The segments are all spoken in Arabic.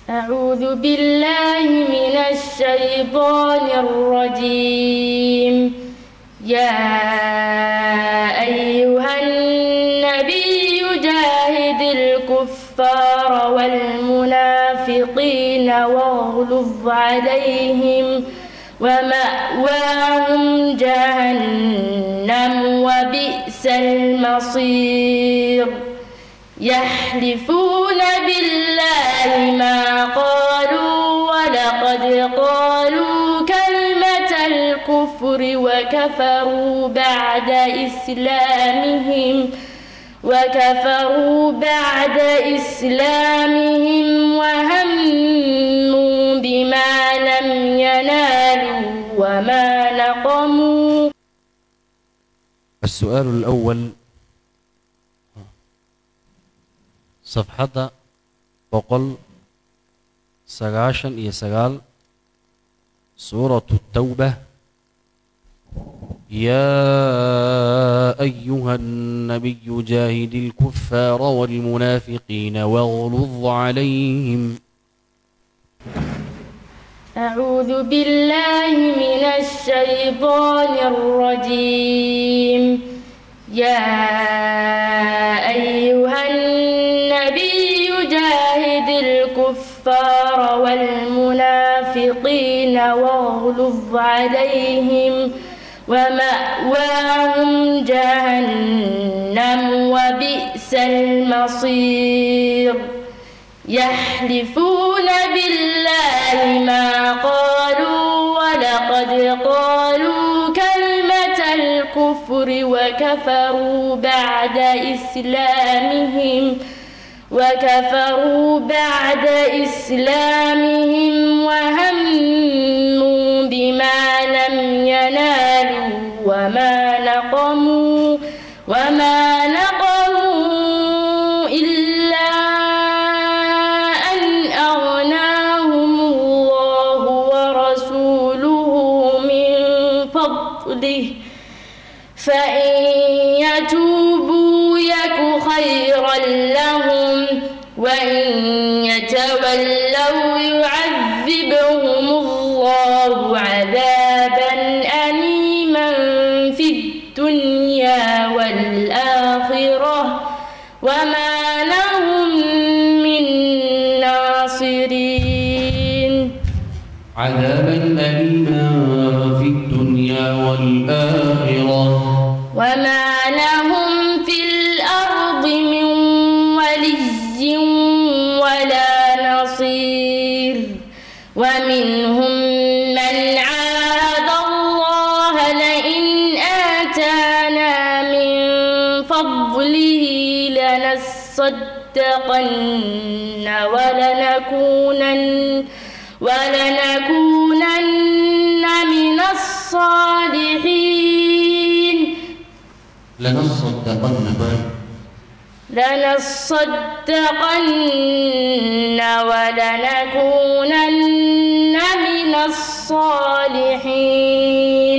أعوذ بالله من الشيطان الرجيم. يا أيها النبي جاهد الكفار والمنافقين واغلظ عليهم ومأواهم جهنم وبئس المصير. يحلفون بالله ما قالوا ولقد قالوا كلمة الكفر وكفروا بعد إسلامهم وهموا بما لم ينالوا وما نقموا. السؤال الأول صفحة بقل 99 سورة التوبة. يا أيها النبي جاهد الكفار والمنافقين واغلظ عليهم. أعوذ بالله من الشيطان الرجيم. يا أيها النبي جاهد الكفار والمنافقين واغلظ عليهم ومأواهم جهنم وبئس المصير. يحلفون بالله ما قالوا ولقد قالوا كلمة الكفر وكفروا بعد إسلامهم وهموا بما لم ينالوا وما نقموا إلا أن أغناهم الله ورسوله من فضله فإن يتوبوا يك خيرا لهم وإن يتولوا يعذبهم الله عذابا أليما في الدنيا والآخرة وما لهم من ناصرين. عذابا أليما في الدنيا والآخرة وما لهم في الأرض من ولي ولا نصير. ومنهم من عاهد الله لئن آتانا من فضله لنصدقن ولنكونن من الصالحين. لنصدقن ولنكونن من الصالحين.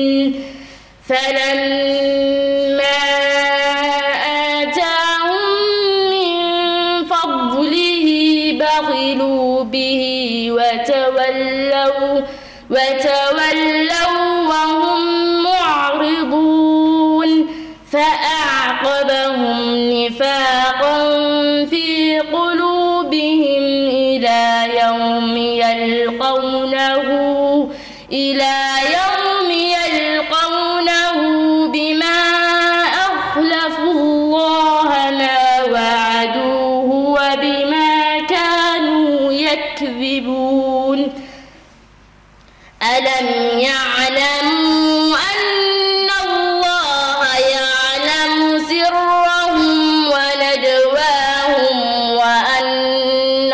فلما آتاهم من فضله بخلوا به وتولوا وهم معرضون. فأعقبهم نفاقا في قلوبهم إلى يوم يلقونه بما أخلفوا الله ما وعدوه وبما كانوا يكذبون. ألم يعلموا أن الله يعلم سرهم ونجواهم وأن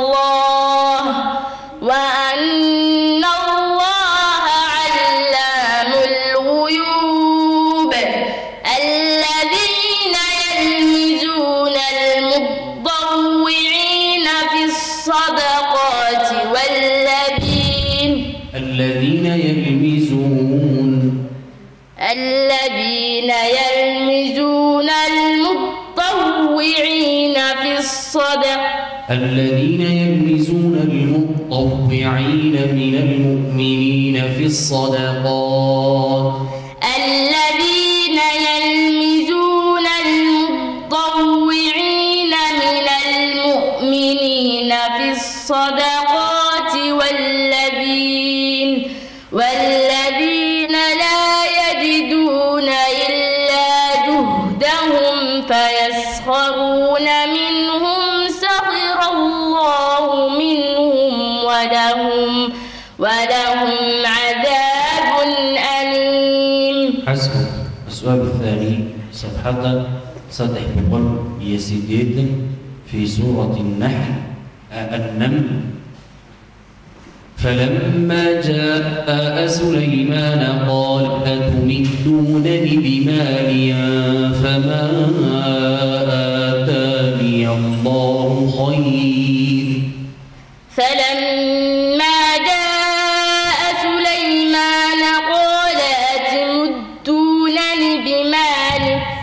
الله علام الغيوب. الذين يلمزون المطوعين في الصدقات الذين يلمزون المطوعين في الصدقات المتطوعين من المؤمنين في الصدقات الذين يلمزون المتطوعين من المؤمنين في الصدقات والذين لا يجدون إلا جهدهم فيسخرون منهم سخر الله منهم ولهم عذاب أليم. حسبك. السؤال الثاني صفحة 108 في سورة النمل. فلما جاء سليمان قال أتمدونني بمال فما آتاني الله خير. فلما جاء سليمان قال أتمدونني بمال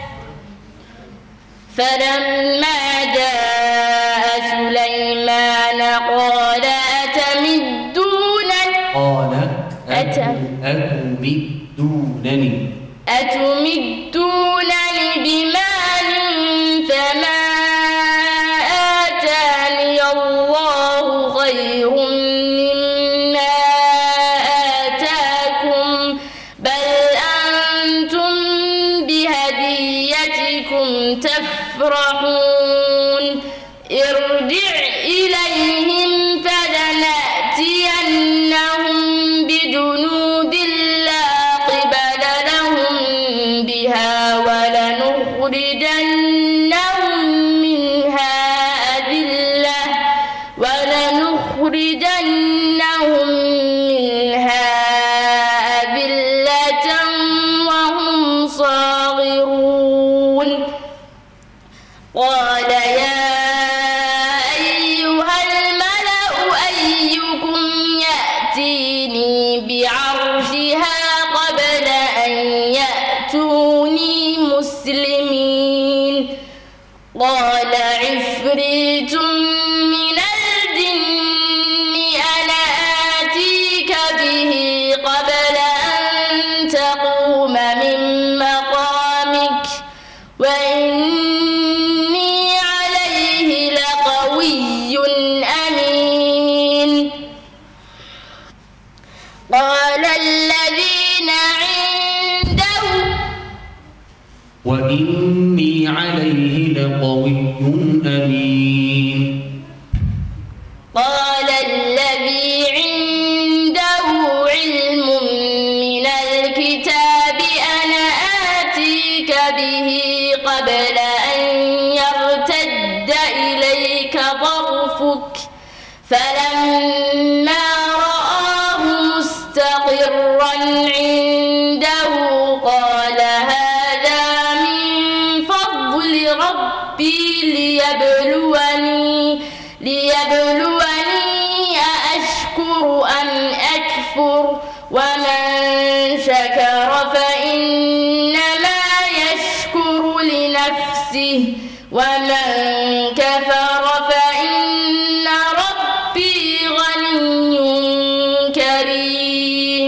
أتمدونني بمال فما آتاني الله خير مما آتاكم بل أنتم بهديتكم تفرحون. ارجع إليهم فلنأتينهم بجنود لا قبل لهم بها ولنخرجنهم منها أذلة وهم صاغرون. قال يا أيها الملأ أيكم يأتيني بعرشها قبل أن يأتوني مسلمين. قال عفريت من الجن أنا آتيك به قبل أن تقوم من مقامك وإني عليه لقوي أمين. قال الذين عنده وإني عليه لقوي أمين. قال الذي عنده علم من الكتاب أنا آتيك به قبل أن يرتد إليك طرفك فلما رآه مستقرا عنده قال هذا من فضل ربي ليبلوني أأشكر أم أكفر ومن شكر فإنما يشكر لنفسه ومن كفر فإن ربي غني كريم.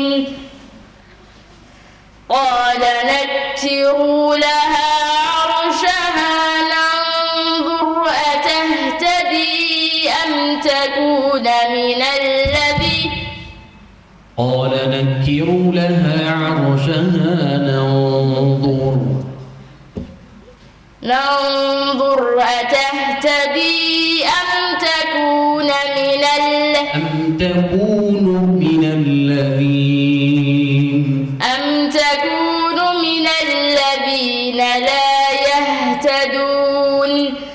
قال نكروا لها عرشها ننظر أتهتدي أم تكون من الذين قال نكروا لها عرشها ننظر أتهتدي أم تكون من الذين لا يهتدون.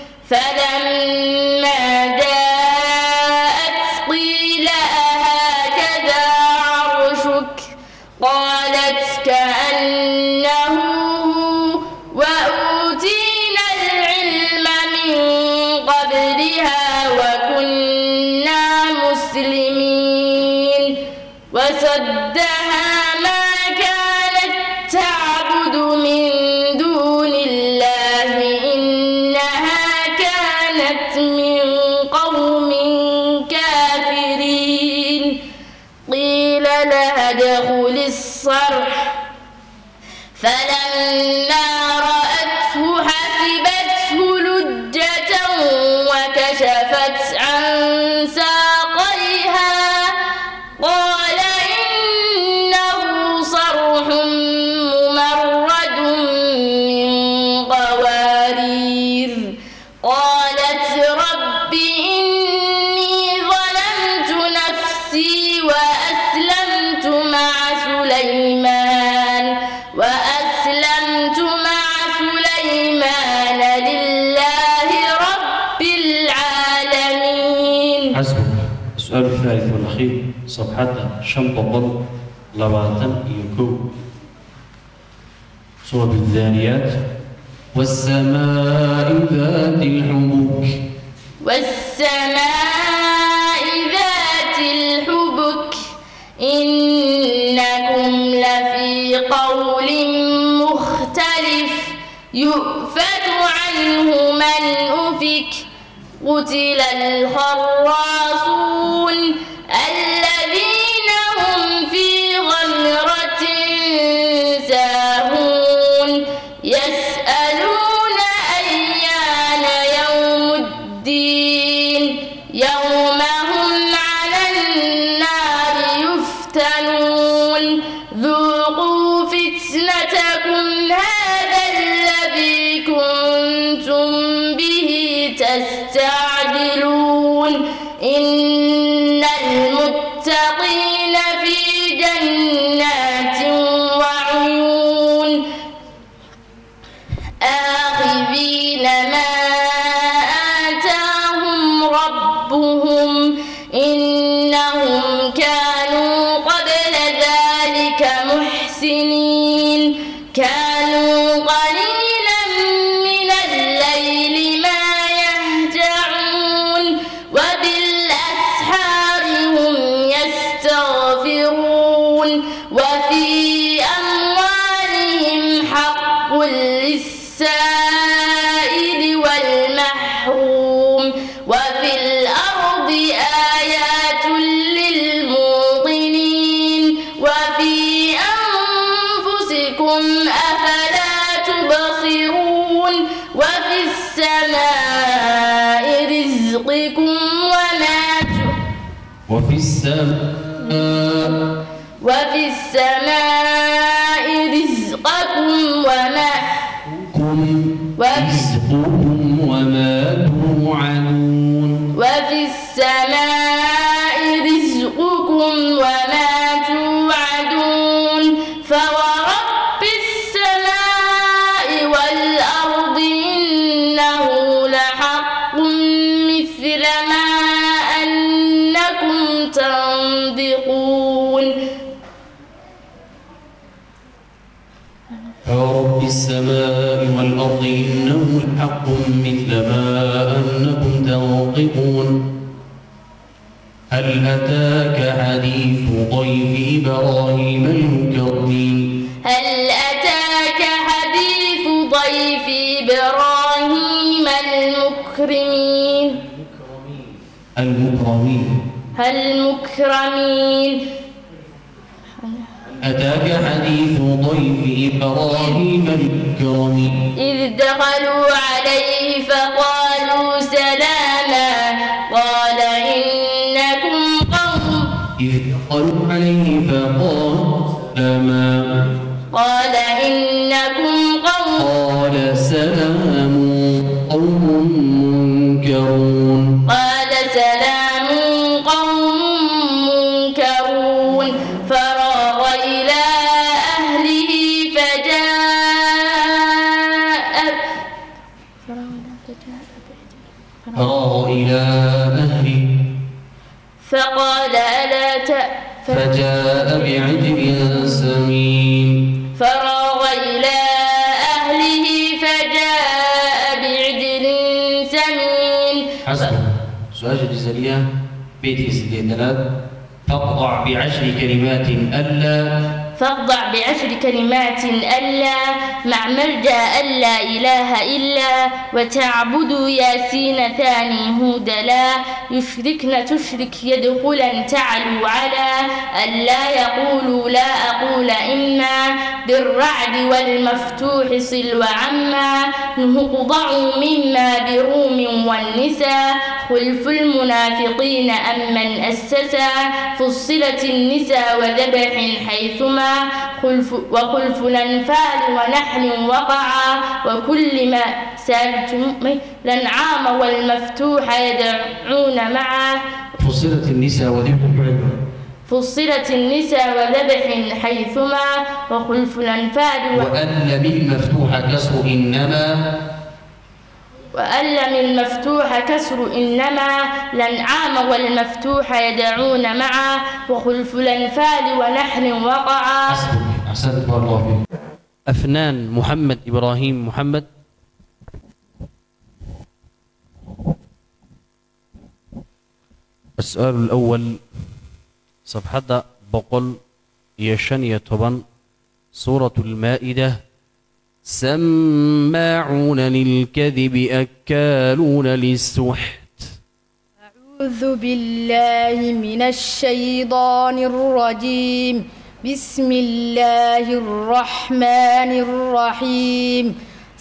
فلما جاءت قيل أهكذا عرشك قالت كأنه وأوتينا العلم من قبلها وكنا مسلمين. وصدها ما كانت تعبد من دون الله إنها كانت من قوم كافرين. فادخل الصرح فلما رأته حسبته لجة وكشفت عن ساقيها قال إنه صرح ممرد من قوارير قالت رب إني ظلمت نفسي وأسلمت مع سليمان لله رب العالمين. حسبك. السؤال الثالث والأخير صفحة شنطة لباتن يكو سورة الذاريات والسماء ذات الحبك إنكم لفي قول مختلف يؤفك عنه من أفك قتل الخراصون الذين هم في غمرة ساهون يسألون أيان يوم الدين يوم هم على النار يفتنون ذوقوا فتنتكم هذا الذي كنتم به تستعجلون إن المتقين في جنات وعيون آخذين ما آتاهم ربهم إنهم كانوا قبل ذلك محسنين كانوا قليلا من الليل ما يهجعون وبالأسحار هم يستغفرون وفي أموالهم حق للسائل والمحروم وفي الأرض آيات للموقنين وفي أنفسكم أفلا تبصرون وفي السماء رزقكم وفي السماء رزقكم وما توعدون وفي السماء رزقكم وما توعدون فورب السماء والأرض إنه لحق مثل ما أنكم تنطقون. فورب السماء والأرض إنه الحق مثل ما أنكم تنطقون. هل أتاك حديث ضيف إبراهيم المكرمين المكرمين أتاك حديث ضيف إبراهيم المكرمين إذ دخلوا عليه فقالوا سلاما قال إنكم قوم إذ دخلوا عليه فقالوا سلاما قال إنكم قوم قال سلام قوم منكرون قال سلام قوم منكرون فراغ إلى أهله فجاء بعجل سمين فراغ إلى أهله فجاء بعجل سمين. حسب سؤال الجزرية بيت 63 فاقطع ب10 كلمات ألا فاخضع ب10 كلمات ألا مع ملجأ ألا إله إلا وتعبدوا ياسين ثاني هود لا يشركن تشرك يدخلا تعلو على ألا يقولوا لا أقول إما بالرعد والمفتوح صل وعما نهقضعوا مما بروم والنساء خلف المنافقين أمن أسسا فصلت النساء وذبح حيثما وخلف الأنفال ونحل وقعا وكل ما سألتم الأنعام والمفتوح يدعون معا فصلت النساء وذبح فصلت النساء وذبح حيثما وخلف الأنفال وأن بالمفتوح كسر إنما وألم المفتوح كسر إنما الأنعام والمفتوح يدعون معا وخلف الأنفال ونحل وقعا. أحسنت بارك الله فيك. أفنان محمد إبراهيم محمد. السؤال الأول صفحة بقل يشن طبعا سورة المائدة سماعون للكذب أكالون للسحت. أعوذ بالله من الشيطان الرجيم. بسم الله الرحمن الرحيم.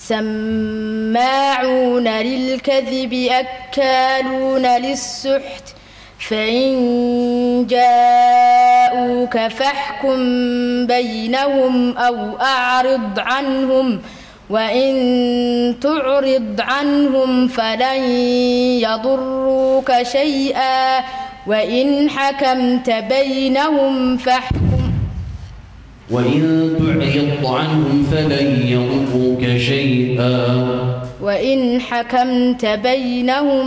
سماعون للكذب أكالون للسحت فإن جاءوك فاحكم بينهم أو أعرض عنهم وإن تعرض عنهم فلن يضروك شيئا وإن حكمت بينهم فاحكم فلن يضروك شيئا وإن حكمت بينهم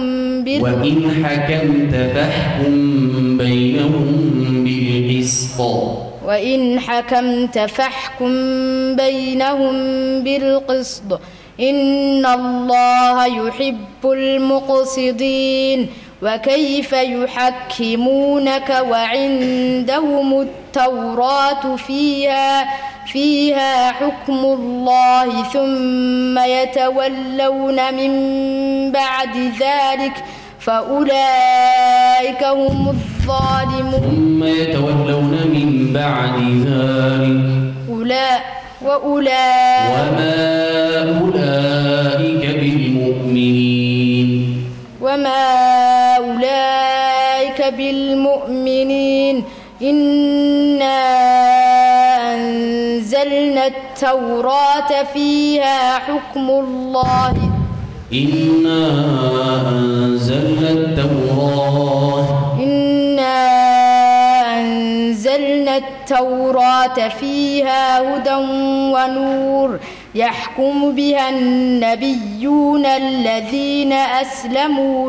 فاحكم بينهم بالقسط إن الله يحب المقسطين. وكيف يحكمونك وعندهم التوراة فيها حكم الله ثم يتولون من بعد ذلك فأولئك هم الظالمون. وما أولئك بالمؤمنين. إنا أنزلنا التوراة فيها حكم الله فيها هدى ونور يحكم بها النبيون الذين أسلموا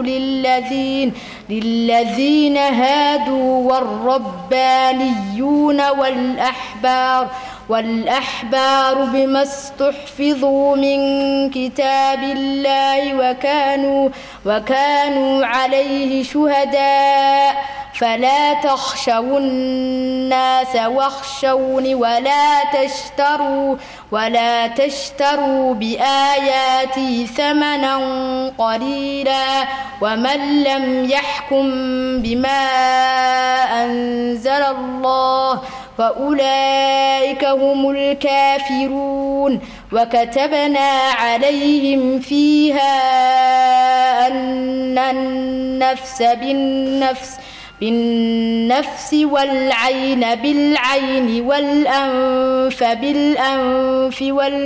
للذين هادوا والربانيون والأحبار بما استحفظوا من كتاب الله وكانوا عليه شهداء فلا تخشوا الناس واخشوني ولا تشتروا بآياتي ثمنا قليلا ومن لم يحكم بما أنزل الله فأولئك هم الكافرون. وكتبنا عليهم فيها أن النفس بالنفس والعين بالعين والأنف بالأنف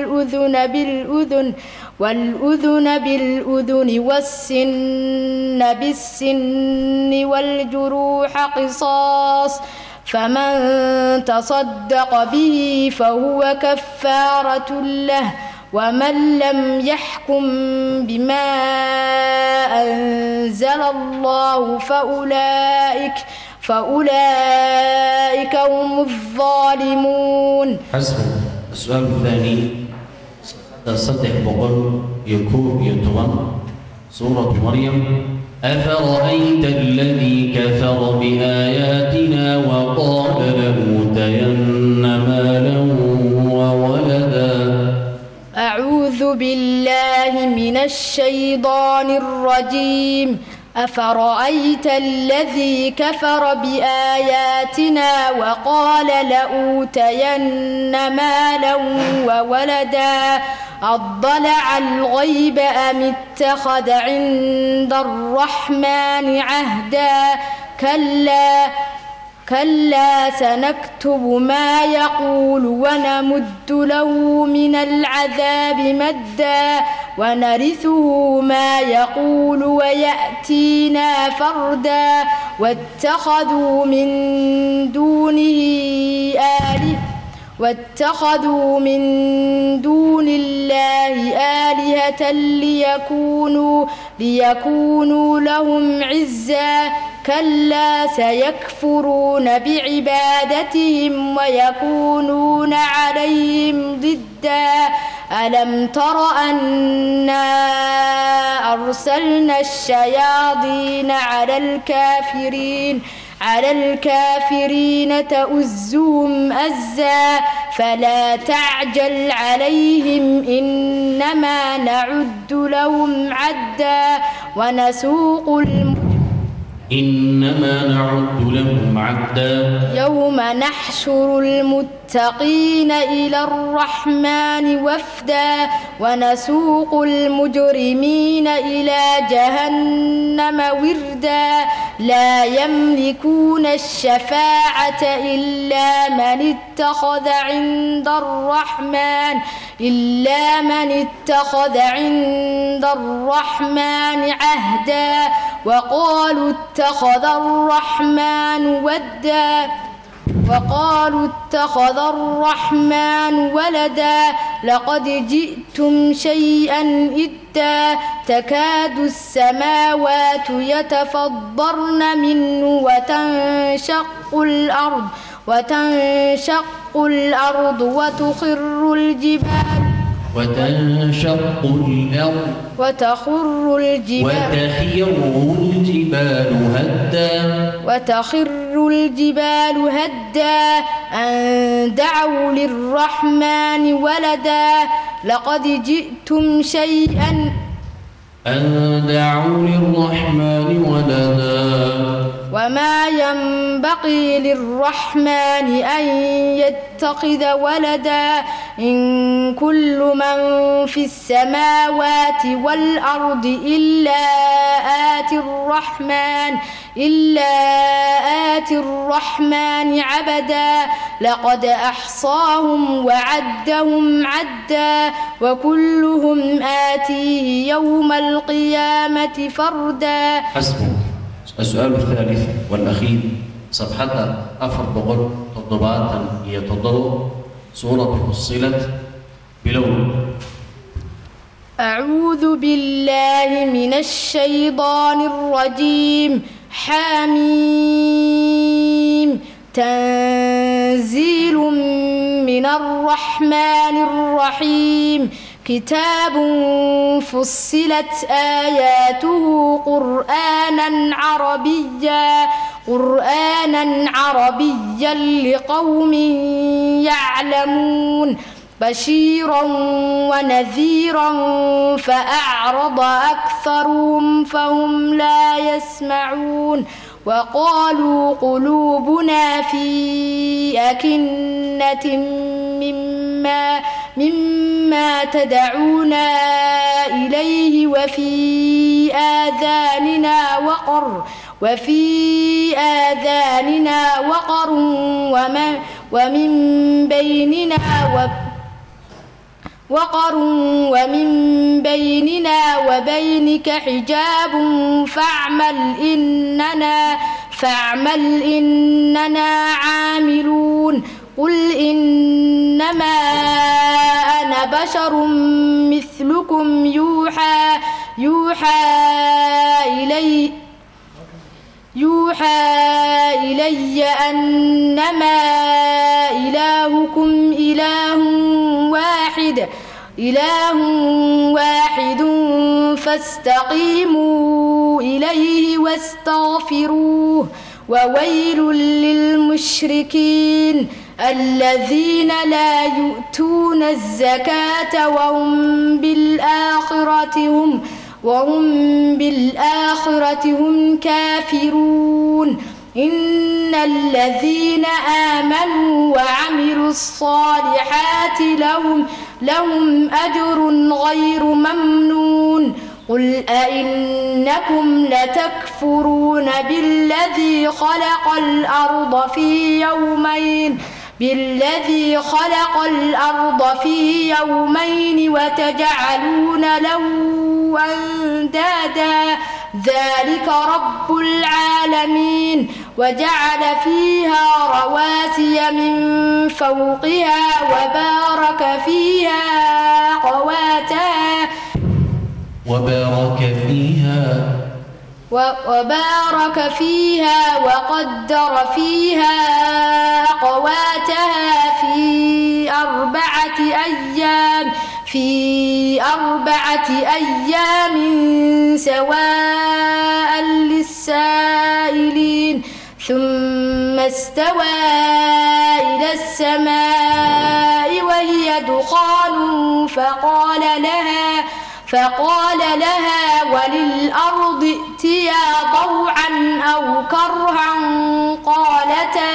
والأذن بالأذن والسن بالسن والجروح قصاص فمن تصدق به فهو كفارة له ومن لم يحكم بما أنزل الله فأولئك هم الظالمون. حسب. السؤال الثاني تصدق بقول يكون يتوان سورة مريم أفرأيت الذي كفر بآياتنا وقال لأوتين مالا الشيطان الرجيم. أفرأيت الذي كفر بآياتنا وقال لأوتين مالا وولدا أطلع الغيب أم اتخذ عند الرحمن عهدا كلا سنكتب ما يقول ونمد له من العذاب مدا ونرثه ما يقول ويأتينا فردا واتخذوا من دون الله آلهة ليكونوا لهم عزا كلا سيكفرون بعبادتهم ويكونون عليهم ضدا ألم تر أنا أرسلنا الشياطين على الكافرين تؤزهم أزا فلا تعجل عليهم إنما نعد لهم عدا يوم نحشر المتقين إلى الرحمن وفدا ونسوق المجرمين إلى جهنم وردا لا يملكون الشفاعة إلا من اتخذ عند الرحمن عهدا وقالوا اتخذ الرحمن ولدا لقد جئتم شيئا إدا تكاد السماوات يتفطرن منه وتنشق الأرض وتخر الجبال هدا أن دعوا للرحمن ولدا لقد جئتم شيئا وما ينبغي للرحمن أن يتخذ ولدا إن كل من في السماوات والأرض إلا آتي الرحمن عبدا لقد أحصاهم وعدهم عدا وكلهم آتيه يوم القيامة فردا. السؤال الثالث والأخير صفحة أفر تضباطا يتضرب سورة فصلت بلون. أعوذ بالله من الشيطان الرجيم. حميم تنزيل من الرحمن الرحيم. كتاب فصلت آياته قرآنا عربيا لقوم يعلمون بشيرا ونذيرا فأعرض أكثرهم فهم لا يسمعون وقالوا قلوبنا في أكنة مما تدعونا إليه وفي آذاننا وقر ومن بيننا وبينك حجاب فاعمل إننا عاملون. قل إنما أنا بشر مثلكم يوحى إلي أنما إلهكم إله واحد فاستقيموا إليه وويل للمشركين الذين لا يؤتون الزكاة وهم بالآخرة هم كافرون إن الذين آمنوا وعملوا الصالحات لهم أجر غير ممنون قل أئنكم لتكفرون بالذي خلق الأرض في يومين وتجعلون له أندادا ذلك رب العالمين وجعل فيها رواسي من فوقها وبارك فيها وقدر فيها أقواتها في أربعة أيام سواء للسائلين ثم استوى إلى السماء وهي دخان فقال لها وللأرض ائتيا طوعا أو كرها قالتا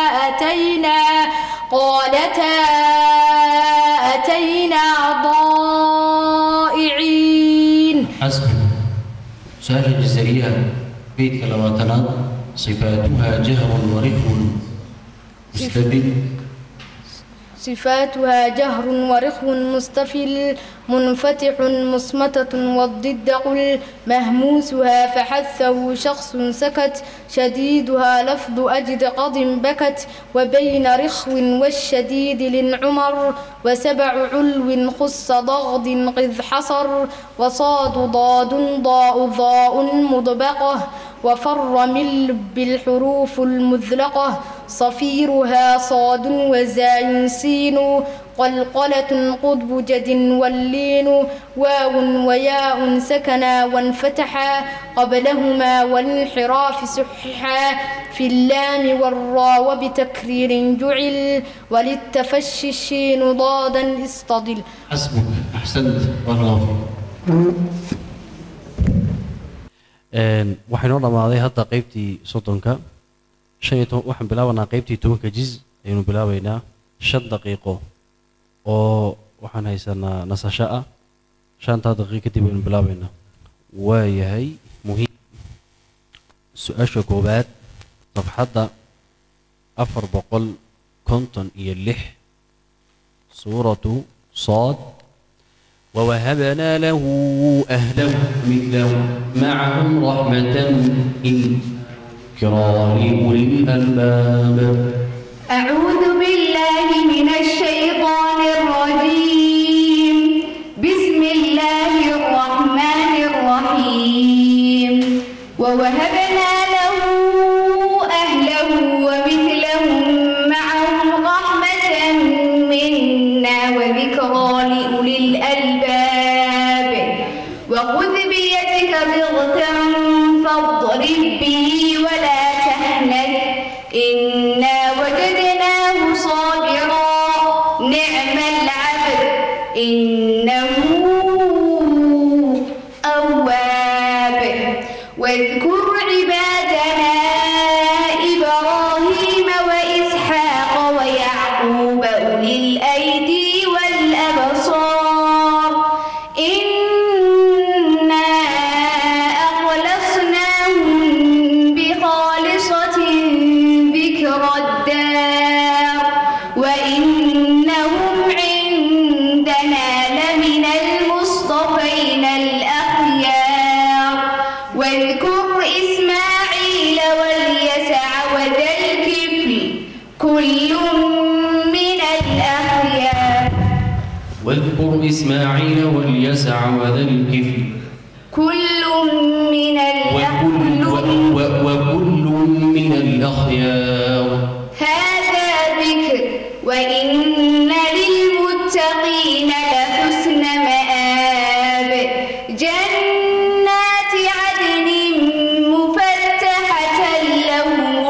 أتينا ضائعين. حسب. سؤال الجزائرية بيت كلماتنا صفاتها جهر ورخو مستفل. صفاتها جهر ورخو مستفل منفتح مصمتة والضد قل مهموسها فحثه شخص سكت شديدها لفظ أجد قض بكت وبين رخو والشديد للعمر وسبع علو خص ضغض قذ حصر وصاد ضاد ضاء ضاء مضبقة وفر من لب الحروف المذلقة صفيرها صاد وزاي سين قلقلة قطب جد واللين واو وياء سكنا وانفتحا قبلهما والانحراف سححا في اللام والراء وبتكرير جعل وللتفشي الشين ضادا استضل. حسبك. أحسنت. بارك الله فيك. waxay noo dhamaaday hadda qaybtii soddonka waxaan bilaabanaa qaybtii 10 jiz ayaynu bilaabaynaa 5 daqiiqo oo waxaan haysanaa nasasho ah 5 daqiiqo kadib ayaynu bilaabaynaa waayahay muhiim su-aasha koowaad safxadda 456 suuratu صاد ووهبنا له أهله مثله معهم رحمة ذكرى لأولي الألباب. أعوذ بالله من الشيطان الرجيم بسم الله الرحمن الرحيم ووهبنا له أهله ومثلهم معهم رحمة منا وذكرى لأولي الألباب وخذ بيدك ضغثا فاضرب به ولا تحنث إنا وجدناه صابرا نعم العبد إنه أواب واذكر عبادنا إبراهيم وإسحاق ويعقوب أولي الأيدي والأبصار إنا أخلصناهم بخالصة ذكر الدار وإنهم عندنا لمن المصطفين الأخيار واذكر إسماعيل واليسع وذا الكفل كل من الأخيار. واذكر إسماعيل واليسع وذا الكفل كل من وكل من الأخيار. هذا ذكر وإن للمتقين لحسن مآب جنات عدن مفتحة لهم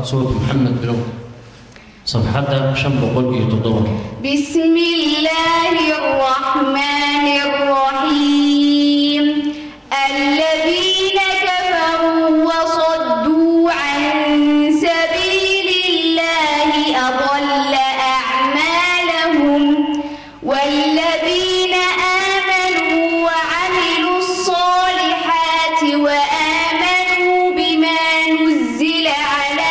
سورة محمد بلو صفحة شنبقل يتضوى. بسم الله الرحمن الرحيم. الذين كفروا وصدوا عن سبيل الله أضل أعمالهم والذين آمنوا وعملوا الصالحات وآمنوا بما نزل على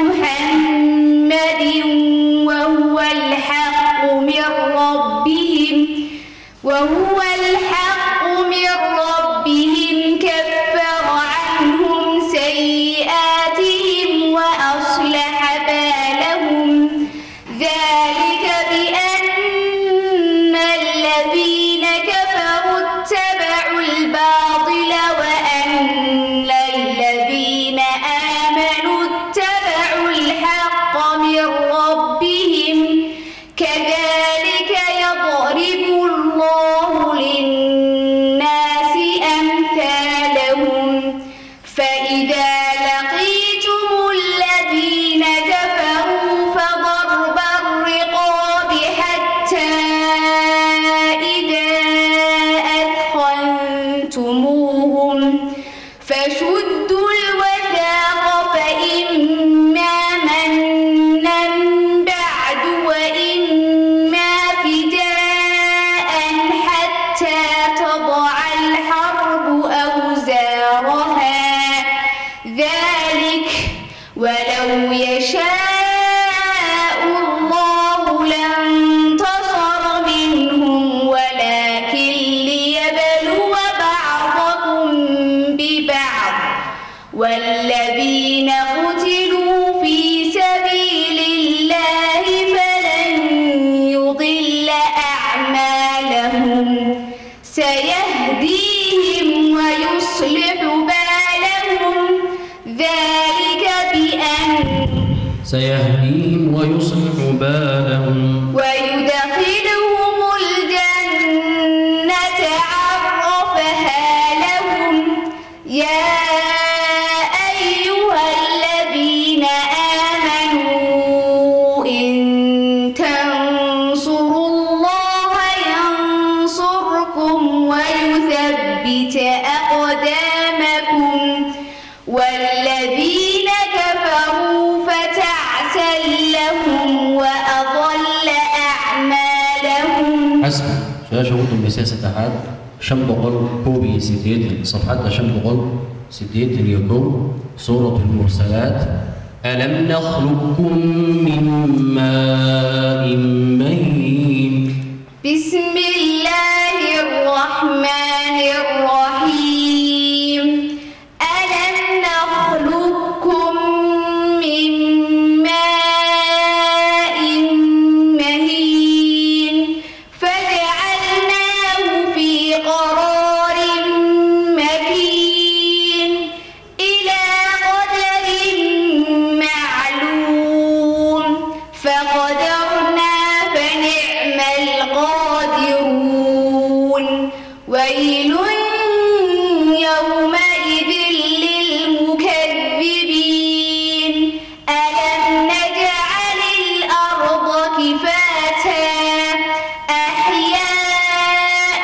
محمد وهو الحق من ربهم كفر عنهم سيئاتهم وأصلح بالهم ذلك بأن الذين كفروا اتبعوا الباطل وأن الذين آمنوا اتبعوا الحق من ربهم كذلك يضرب الله للناس أمثالهم فإذا لقيتم الذين كفروا فضرب الرقاب حتى إذا أثخنتموهم فشدوا الوثاق فإما منا بعد وإما فداء حتى تضع الحرب أوزارها ذلك ولو يشاء الله لانتصر منهم ولكن ليبلو بعضكم ببعض والذين قتلوا في سبيل الله فلن يضل أعمالهم سيهديهم ويصلح بالهم ذلك بأن سيهديهم ويصلح بالهم ويدخلهم الجنة عرفها لهم يا أيها الذين آمنوا إن تنصروا الله ينصركم ويثبت أقدامكم والذين كفروا فتعسا لهم وأضل أعمالهم. حسب شاشة وطن بسياسة أحد شنبقل كوبي سيديت صفحة شنبقل سيديت اليكو سورة المرسلات. ألم نخلقكم من ماء مهين. بسم الله الرحمن الرحيم. ألم نخلقكم من ماء مهين فجعلناه في قرار مكين إلى قدر معلوم فقدرنا فنعم القادرون. ويل يومئذ للمكذبين. ألم نجعل الأرض كفاتا أحياء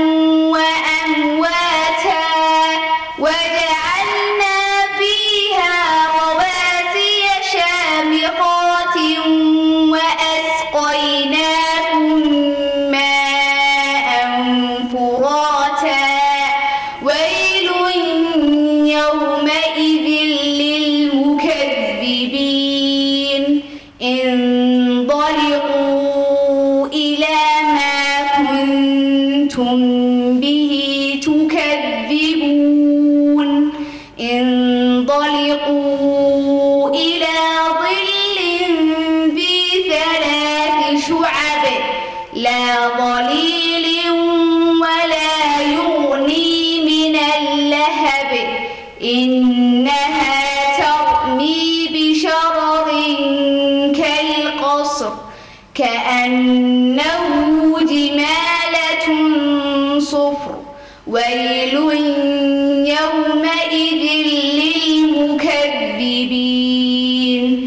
وأمواتا وجعلنا فيها رواسي شامخات وأسقيناكم ماء فراتا. ويل يومئذ للمكذبين. انطلقوا إلى ما كنتم به تكذبون. انطلقوا إلى ظل ذي ثلاث شعب لا ظليل ولا يغني من اللهب إنها ترمي بشرر كالقصر كأنه جمالة صفر. ويل يومئذ للمكذبين.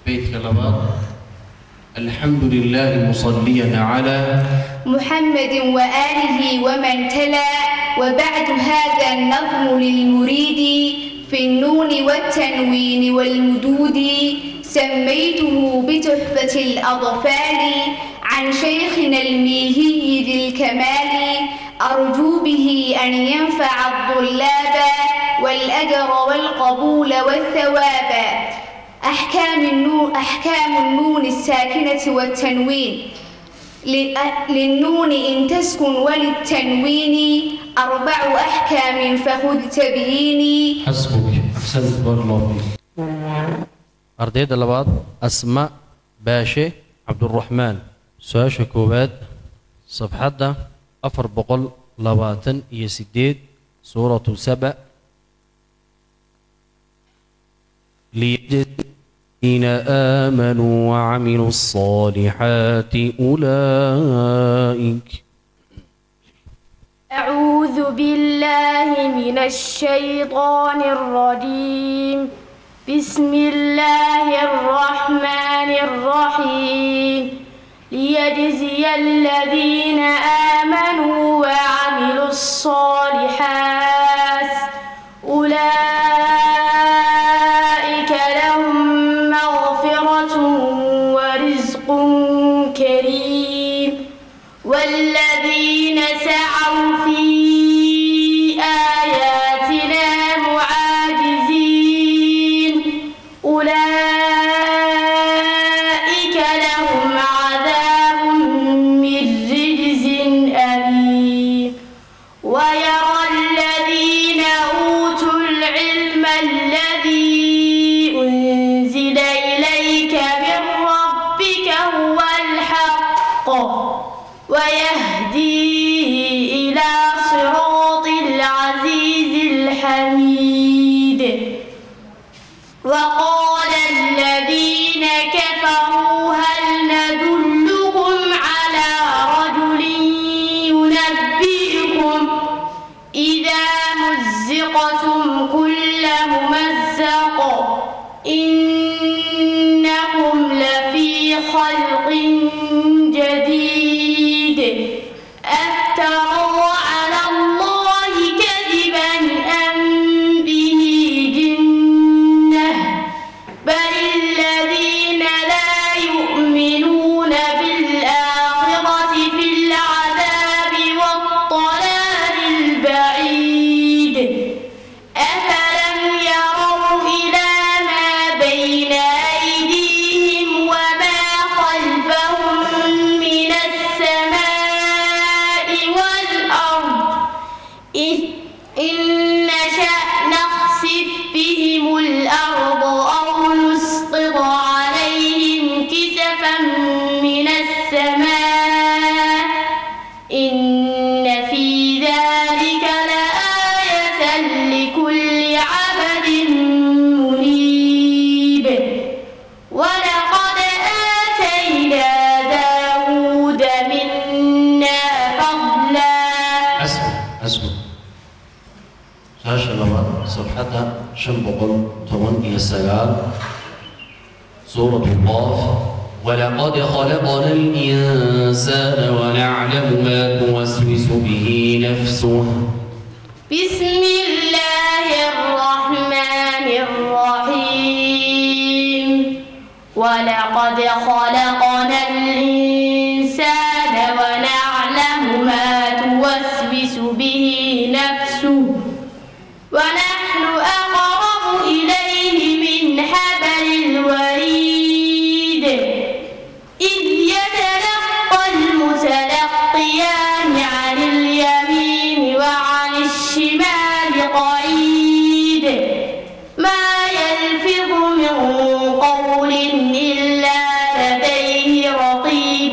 بيت كلمات الحمد لله مصليا على محمد وآله ومن تلا. وبعد هذا النظم للمريد في النون والتنوين والمدود سميته بتحفة الأطفال عن شيخنا الميهي ذي الكمال أرجو به أن ينفع الطلاب والأجر والقبول والثواب. أحكام النون الساكنة والتنوين للنون إن تسكن وللتنوين 4 أحكام فخذ تبييني. حسبك أحسنت بارك الله فيك. ardayda labaad asma baashe cabduraxmaan su-aasha koowaad safxadda 428 suuratu saba للذين آمنوا وعملوا الصالحات أولئك. أعوذ بالله من الشيطان الرجيم. بسم الله الرحمن الرحيم. ليجزي الذين آمنوا وعملوا الصالحات أولئك لهم مغفرة ورزق كريم. والذين سعوا في آياتنا معاجزين أولئك لهم عذاب من رجز أليم. ويرى الذين أوتوا العلم الذي أنزل إليك من ربك هو الحق ويهدي إلى صراط العزيز الحميد. وقال الذين كفروا هل ندلكم على رجل ينبئكم إذا مزقتم كل ممزق إنكم لفي خلق جديد. أفتروا على الله كذبا أم به جنة بل الذين لا يؤمنون بالآخرة في العذاب والضلال البعيد. أفلم يروا إلى ما بين أيديهم وما خلفهم من السماء والأرض إن نشأ نخسف بهم الأرض أو نسقط عليهم كسفا من السماء إن في ذلك لآية لكل عبد منيب. ولقد آتينا داود منا فضلا. حسبك su-aasha labaad safxadda 519 suuratu qaaf ولقد خلقنا الإنسان ونعلم ما توسوس به نفسه. بسم الله الرحمن الرحيم. ولقد خلقنا الإنسان ونعلم ما توسوس به نفسه ونحن أقرب إليه من حبل الوريد. إذ يتلقى المتلقيان عن اليمين وعن الشمال قعيد. ما يلفظ من قول إلا لديه رقيب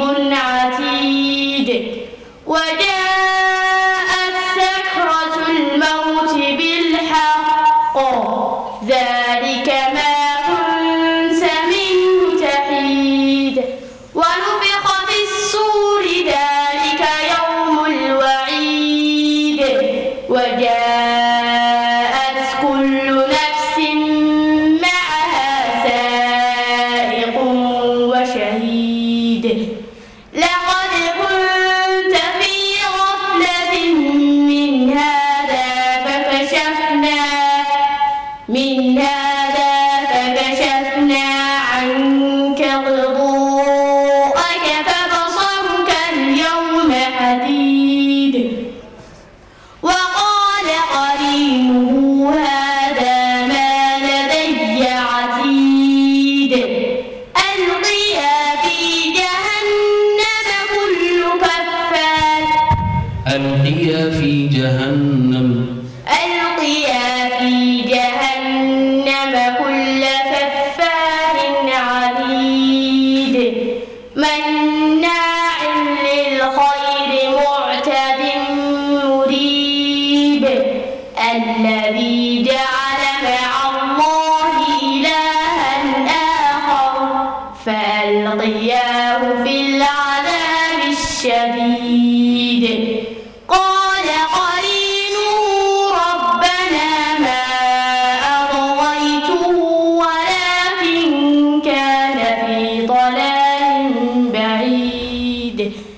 فألقياه في العذاب الشديد قال قرينه ربنا ما أطغيته ولكن كان في ضلال بعيد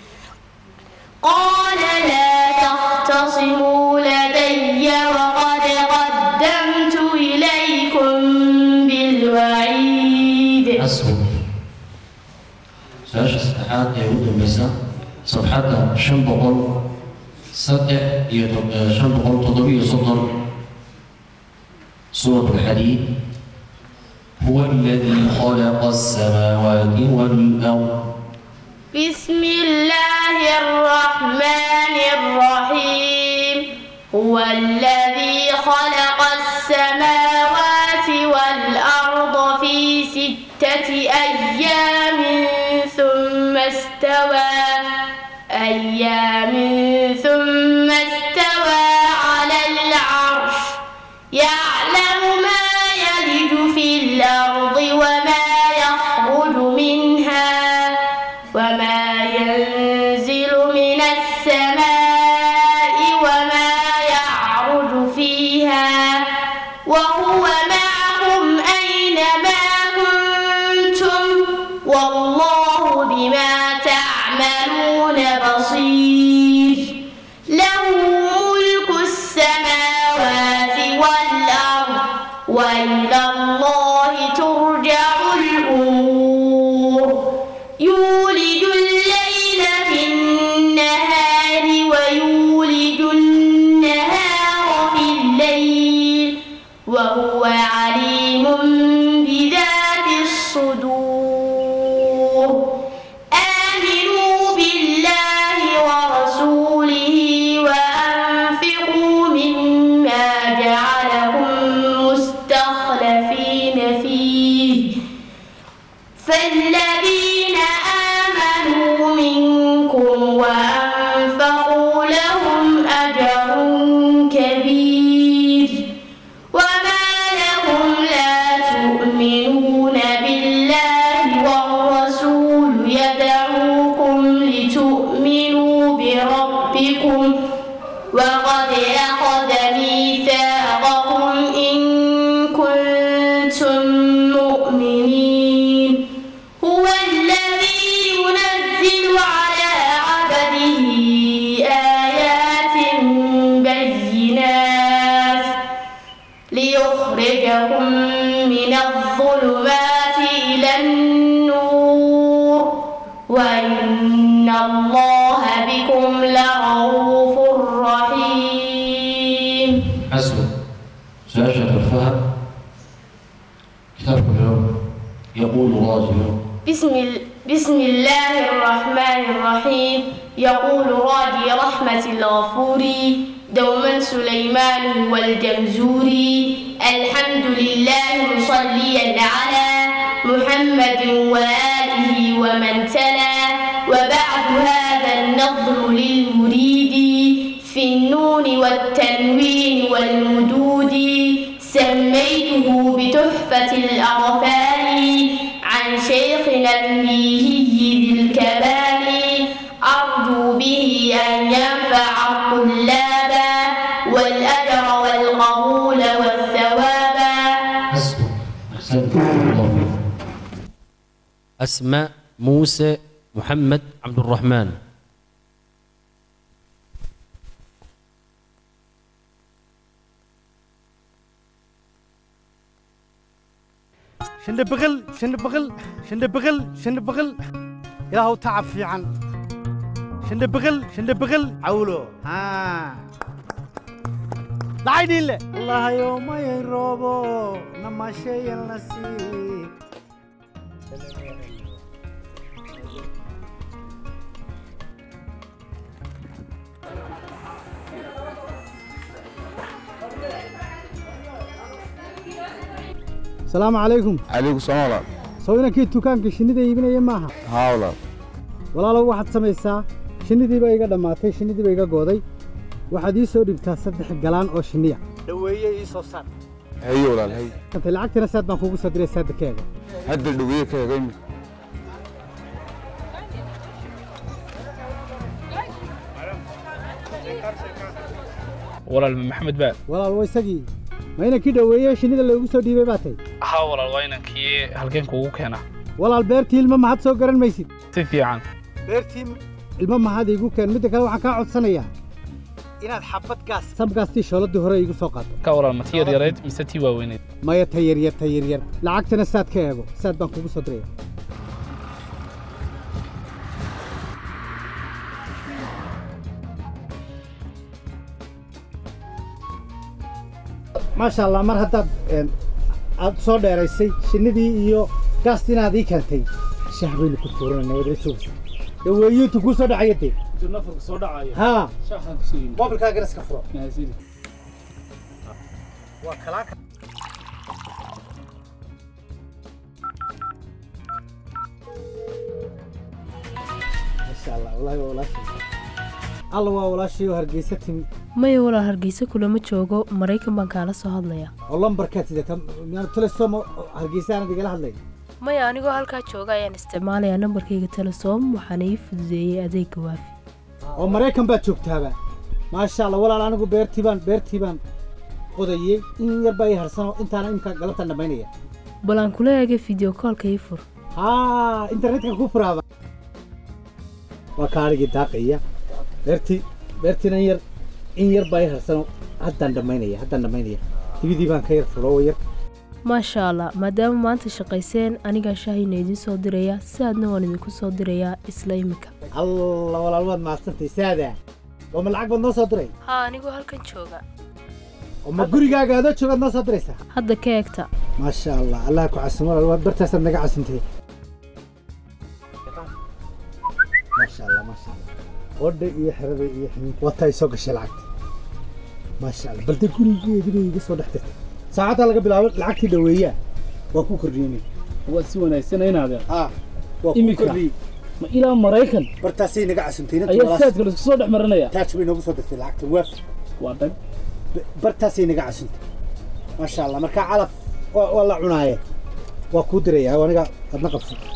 قال لا تختصموا لدي وقد قدمت إليكم بالوعيد. أسود سؤال الصحات يعود المساء صفحة شنبقل صدق شنبقل تضبي صدر سورة الحديد هو الذي خلق السماوات والأرض. بسم الله الرحمن الرحيم هو الذي خلق السماوات والأرض في 6 أيام ثم استوى على العرش يعلم ما يلج في الأرض وما يخرج منها وما ينزل من السماء وما يعرج فيها وهو معهم أينما كنتم والله بما تعملون بصير له ملك السماوات والأرض وإلى الله ترجع الأمور يولج الليل في النهار ويولج النهار في الليل وهو عليم بذات الصدور آمنوا بالله ورسوله وأنفقوا مما جعلكم مستخلفين فيه فالذين آمنوا منكم وأنفقوا لهم أجر كبير وما لهم لا تؤمنون بالله والرسول يدعوكم لتؤمنوا بربكم وقد أخذ ميثاقكم إن كنتم مؤمنين هو الذي ينزل على عبده آيات بينات ليخرجكم من الظلمات إلى النور وإن الله بكم لرؤوف رحيم. أسود سؤال الفهم كتاب اليوم يقول راجل بسم الله الرحمن الرحيم يقول راجي رحمة الغفور دوما سليمان والجمزوري الحمد لله مصليا على محمد وآله ومن تلا وبعد هذا النظم للمريد في النون والتنوين والمدود سميته بتحفة الأطفال عن شيخنا الميهي ذي الكمال أرجو به أن ينفع الطلاب والأجر والقبول والثواب. أسماء موسى محمد عبد الرحمن. شندبغل يا هو تعب في عن شندبغل عولو ها لا عيني له الله يوم يروبو نما شيء النسيب السلام عليكم. عليكم السلام. سوينا كي دكانك شنيده iibinaya maaha. haa walaalo waxaad samaysaa shinidii baa iga dhamaatay shinidii baa iga gooday waxaad ii soo dhibtaa 3 galaan oo shiniya dhaweeye ii soo saar. hayo walaal hay inta lacagtina saad baan kugu soo diray saadkeega. hadda dhaweeye keega walaal maxamed baa walaal way isagii ma inankii dhaweeyay shinida lagu soo dhiibay baatay ha walaal waa inankii halkeen kuugu keena walaal beertii ilmo maxad soo garan maysid si fiican beertii ilmo maxad igu keen mid kale waxaan ka codsanayaa inaad xabad gaas sabgaastii shooladii hore igu soo qaato ka walaal matiyar yareed mise tii waaweyneed maya tayar yar lacagtana saad ka eego saad baan kugu soo diray ما شاء الله مر هذا صار درسي شندي إياه كاستين هذه كنتي شهرين كتورنا نودي شوف لو يوتيوب كوسا دعيتي نفر صدع ها شهر سين ما بالكاغرس كفرو نازل وكلاك ما شاء الله والله الله والله شيء هرجيستي maya walaa hargeysa kulama joogo Mareykan baan kaala soo hadlayaa oo lambarkaad sidata miyaan telesom hargeysa aan digala hadlay maya anigoo halka jooga ayaan isticmaalayaa nambarkayga telesom waxaan ii fududeeyay adeegga waafi oo Mareykan baad joogtaaba ma sha Allah walaal anigu beertii baan qodayay in yar bay harsano intaana imka galabta dhameynaya balan kula eegay video call-ka ii fur internetka ku furaaba waa kaarigi daaqaya beertiina yar in yar bay harsano haddaan dhameynaya tibidii baan ka yar furo yar ma sha Allah maadaama maanta shaqayseen aniga shaahina idin soo diraya saadna waan idinku soo dirayaa isla imika Allah walaal waad maasantay saada oo ma lacag baad noo soo diray ha anigu halkan jooga oo ma gurigaaga aad joogad noo soo diraysaa hadda ka eegta ma sha Allah Allah ku casimo walaal bartaas naga casintay ma sha Allah qodda iyo xirada iyo xinin watay soo gashay lacagta ma sha Allah balde gurigeedii iga soo dhaxtay saacada laga bilaabo lacagtii dhaweeyaa waa ku kordhiyay waa si wanaagsan inaad waa ku kordhiyay ma ilaa Mareykan bartaasay naga casintayna ayaa saadka la soo dhex marinaya taaj way noogu soo dirtay lacagta waaf waa dhan bartaasay naga casintay ma sha Allah marka calaf waa la cunaaye waa ku diraya aniga adna qabsan